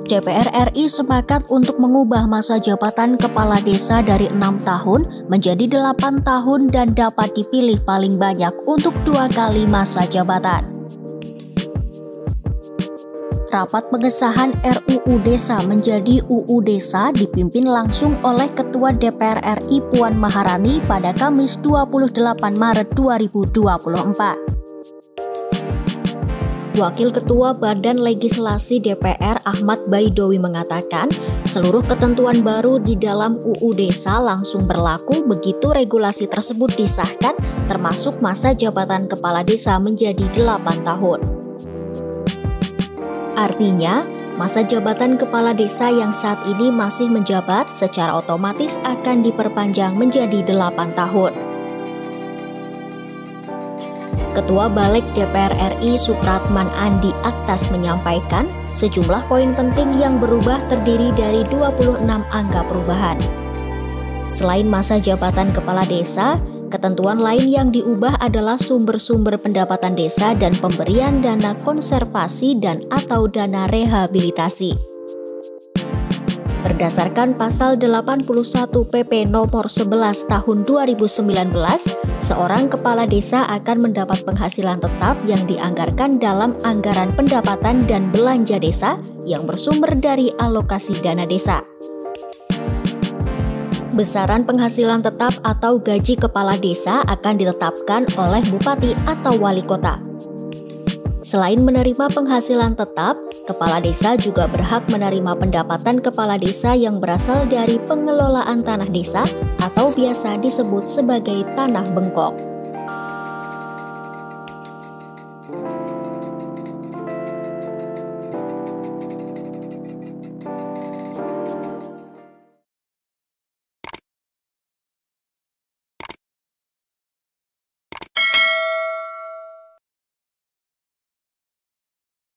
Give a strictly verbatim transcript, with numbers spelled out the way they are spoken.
D P R R I sepakat untuk mengubah masa jabatan kepala desa dari enam tahun menjadi delapan tahun dan dapat dipilih paling banyak untuk dua kali masa jabatan. Rapat pengesahan R U U Desa menjadi U U Desa dipimpin langsung oleh Ketua D P R R I Puan Maharani pada Kamis dua puluh delapan Maret dua ribu dua puluh empat. Wakil Ketua Badan Legislasi D P R Ahmad Baidowi mengatakan, seluruh ketentuan baru di dalam U U Desa langsung berlaku begitu regulasi tersebut disahkan, termasuk masa jabatan kepala desa menjadi delapan tahun. Artinya, masa jabatan kepala desa yang saat ini masih menjabat secara otomatis akan diperpanjang menjadi delapan tahun. Ketua Balik D P R R I Supratman Andi Aktas menyampaikan sejumlah poin penting yang berubah terdiri dari dua puluh enam angka perubahan. Selain masa jabatan kepala desa, ketentuan lain yang diubah adalah sumber-sumber pendapatan desa dan pemberian dana konservasi dan atau dana rehabilitasi. Berdasarkan pasal delapan puluh satu P P nomor sebelas tahun dua ribu sembilan belas, seorang kepala desa akan mendapat penghasilan tetap yang dianggarkan dalam anggaran pendapatan dan belanja desa yang bersumber dari alokasi dana desa. Besaran penghasilan tetap atau gaji kepala desa akan ditetapkan oleh bupati atau wali kota. Selain menerima penghasilan tetap, kepala desa juga berhak menerima pendapatan kepala desa yang berasal dari pengelolaan tanah desa atau biasa disebut sebagai tanah bengkok.